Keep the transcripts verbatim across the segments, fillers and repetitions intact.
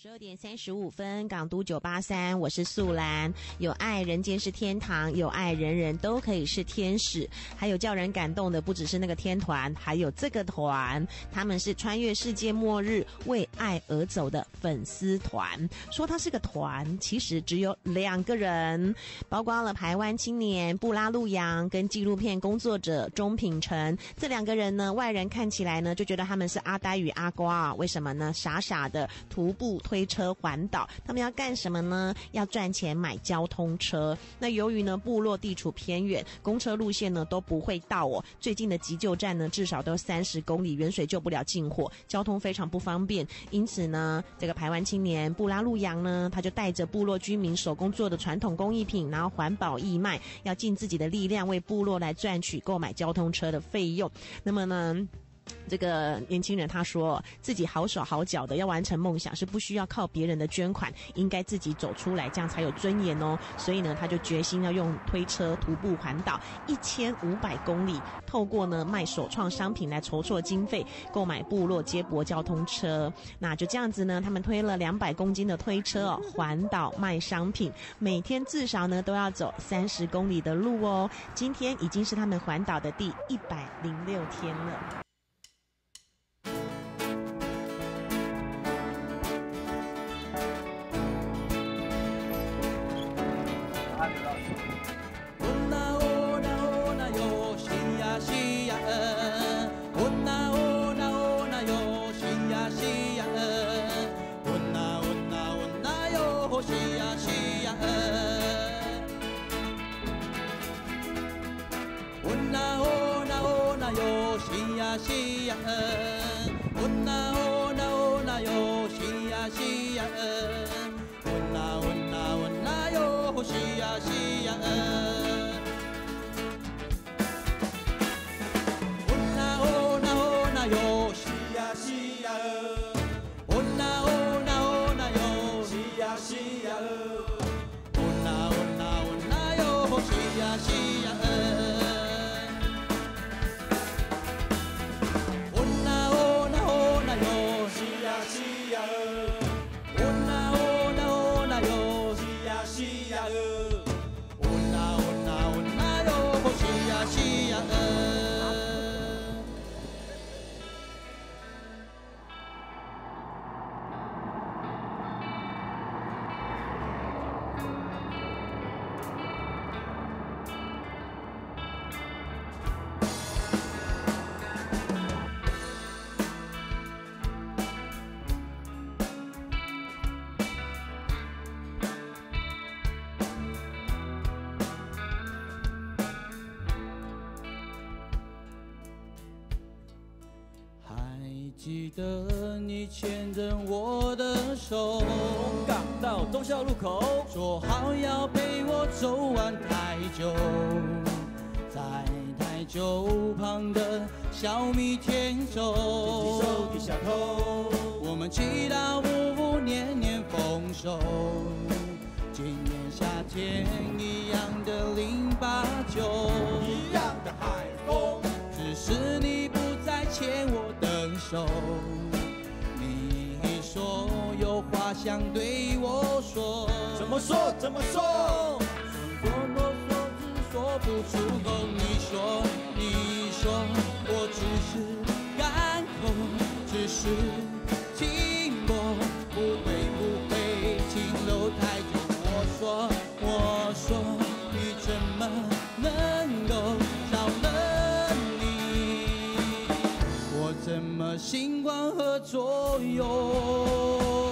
十二点三十五分，港都九八三，我是素兰。有爱，人间是天堂；有爱，人人都可以是天使。还有叫人感动的，不只是那个天团，还有这个团，他们是穿越世界末日为爱而走的粉丝团。说他是个团，其实只有两个人，包括了台湾青年布拉路扬跟纪录片工作者钟品成。这两个人呢，外人看起来呢，就觉得他们是阿呆与阿瓜。为什么呢？傻傻的徒步推车环岛，他们要干什么呢？要赚钱买交通车。那由于呢部落地处偏远，公车路线呢都不会到哦。最近的急救站呢至少都三十公里，远水救不了近火，交通非常不方便。因此呢，这个排湾青年布拉路扬呢，他就带着部落居民手工做的传统工艺品，然后环保义卖，要尽自己的力量为部落来赚取购买交通车的费用。那么呢，这个年轻人他说自己好手好脚的，要完成梦想是不需要靠别人的捐款，应该自己走出来，这样才有尊严哦。所以呢，他就决心要用推车徒步环岛一千五百公里，透过呢卖首创商品来筹措经费，购买部落接驳交通车。那就这样子呢，他们推了两百公斤的推车哦，环岛卖商品，每天至少呢都要走三十公里的路哦。今天已经是他们环岛的第一百零六天了。 西呀嗯，温呐温呐温呐哟，西呀西呀嗯，温呐温呐温呐哟，西呀西呀嗯，温呐温呐温呐哟，西呀西呀嗯，温呐温呐温呐哟，西呀西呀嗯，温呐温呐温呐哟，西呀西呀嗯。记得你牵着我的手， 从港到忠孝路口， 说好要陪我走完台九，在台九旁的小米田中， 举起手低下头， 我们祈祷夫妇年年丰收。今年夏天一样的零八九， 一样的海风， 只是你不再牵我的手，你说有话想对我说， 怎么说怎么说？ 说啰嗦只说不出口。你说你说我只是干口，只是听过，不会不会停留太久。我说我说你怎么能够少了你？我怎么心光和作用？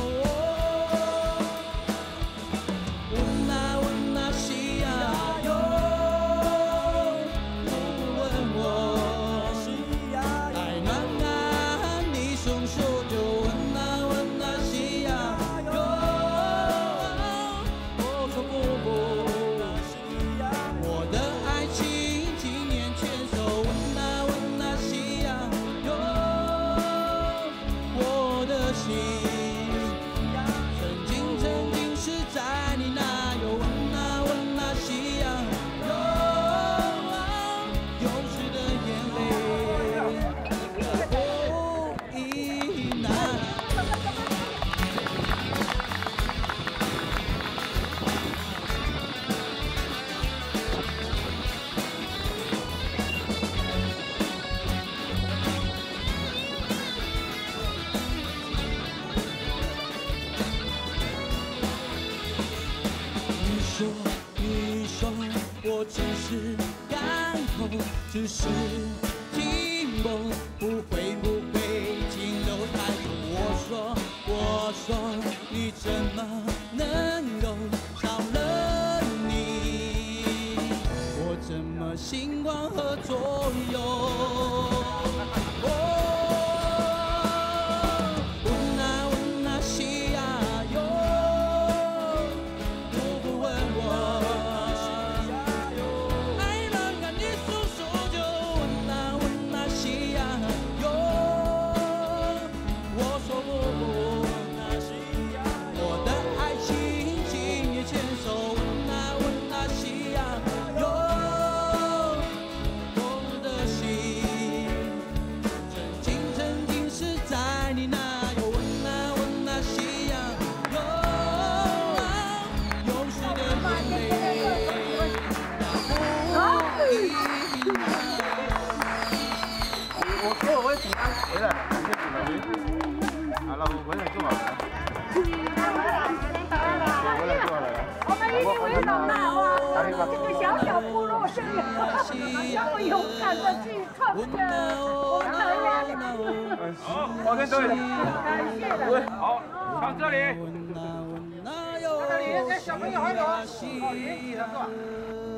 问啊问啊西呀哟，问我西呀爱暖啊，你松手就问啊问啊西呀哟，我说不不，我的爱情今年牵手，问啊问啊西呀哟，我的心。 只是停泊，不会不会停留太久。我说我说，你怎么能够少了你？我怎么心光和左右？ 回来，啊，老婆回来做好了。回来做好了。 我们一定会长大哇！这个小小部落这里，这么勇敢的去创这我们的呀！ 好，我跟队。 感谢的。 好，到这里。 这里跟小朋友还有啊。 好，